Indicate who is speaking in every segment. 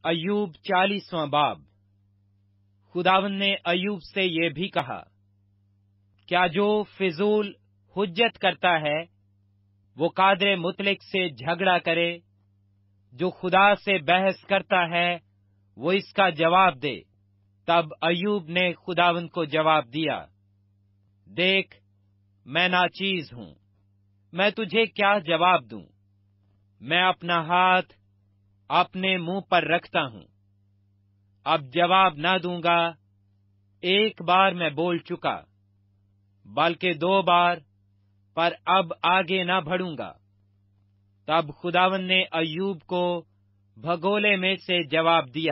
Speaker 1: अय्यूब 40वां बाब। खुदावंद ने अय्यूब से ये भी कहा, क्या जो फिजूल हुज्जत करता है वो कादर मुतलक से झगड़ा करे? जो खुदा से बहस करता है वो इसका जवाब दे। तब अय्यूब ने खुदावंद को जवाब दिया, देख, मैं नाचीज हूं, मैं तुझे क्या जवाब दूं? मैं अपना हाथ अपने मुंह पर रखता हूं, अब जवाब न दूंगा। एक बार मैं बोल चुका, बल्कि 2 बार, पर अब आगे न बढ़ूंगा। तब खुदावंद ने अय्यूब को भगोले में से जवाब दिया,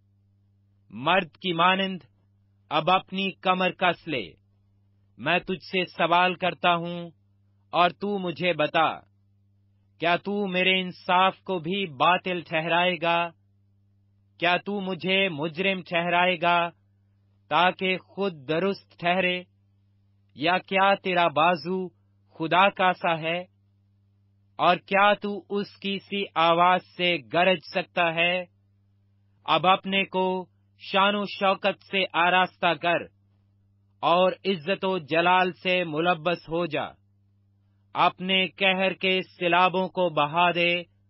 Speaker 1: मर्द की मानंद अब अपनी कमर कस ले। मैं तुझसे सवाल करता हूं और तू मुझे बता, क्या तू मेरे इंसाफ को भी बातिल ठहराएगा? क्या तू मुझे मुजरिम ठहराएगा ताकि खुद दुरुस्त ठहरे? या क्या तेरा बाजू खुदा का सा है? और क्या तू उसकी सी आवाज से गरज सकता है? अब अपने को शानो शौकत से आरास्ता कर और इज्जतो जलाल से मुलब्बस हो जा। अपने कहर के सिलाबों को बहा दे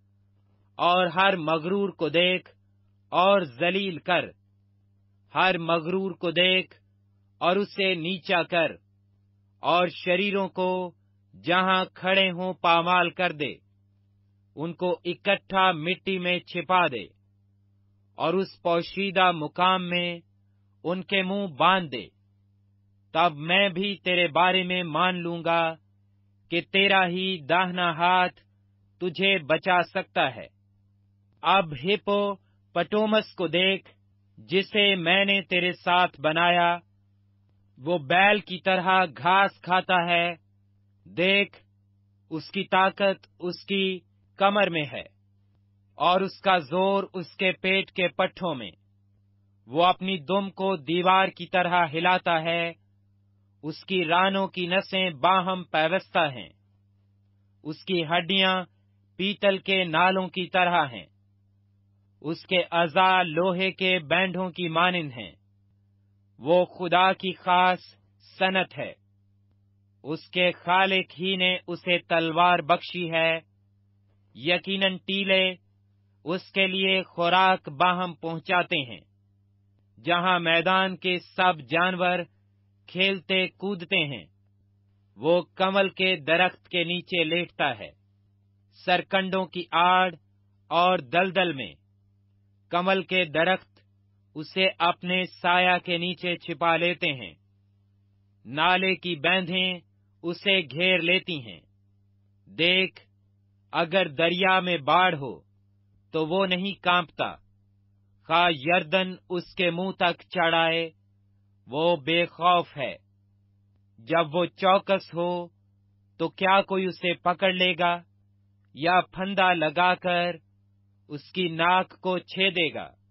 Speaker 1: और हर मगरूर को देख और जलील कर। हर मगरूर को देख और उसे नीचा कर, और शरीरों को जहां खड़े हों पामाल कर दे। उनको इकट्ठा मिट्टी में छिपा दे और उस पोशीदा मुकाम में उनके मुंह बांध दे। तब मैं भी तेरे बारे में मान लूंगा कि तेरा ही दाहिना हाथ तुझे बचा सकता है। अब हिप्पोपटोमस को देख, जिसे मैंने तेरे साथ बनाया। वो बैल की तरह घास खाता है। देख, उसकी ताकत उसकी कमर में है और उसका जोर उसके पेट के पट्ठों में। वो अपनी दुम को दीवार की तरह हिलाता है। उसकी रानों की नसें बाहम पैवस्ता हैं। उसकी हड्डियां पीतल के नालों की तरह हैं। उसके अज़ा लोहे के बैंडों की मानिंद हैं। वो खुदा की खास सनत है। उसके खालिक ही ने उसे तलवार बख्शी है। यकीनन टीले उसके लिए खुराक बाहम पहुंचाते हैं, जहां मैदान के सब जानवर खेलते कूदते हैं। वो कमल के दरख्त के नीचे लेटता है, सरकंडों की आड़ और दलदल में। कमल के दरख्त उसे अपने साया के नीचे छिपा लेते हैं। नाले की बैंदें उसे घेर लेती हैं। देख, अगर दरिया में बाढ़ हो तो वो नहीं कांपता। खा यर्दन उसके मुंह तक चढ़ आए, वो बेखौफ है। जब वो चौकस हो तो क्या कोई उसे पकड़ लेगा, या फंदा लगाकर उसकी नाक को छेदेगा?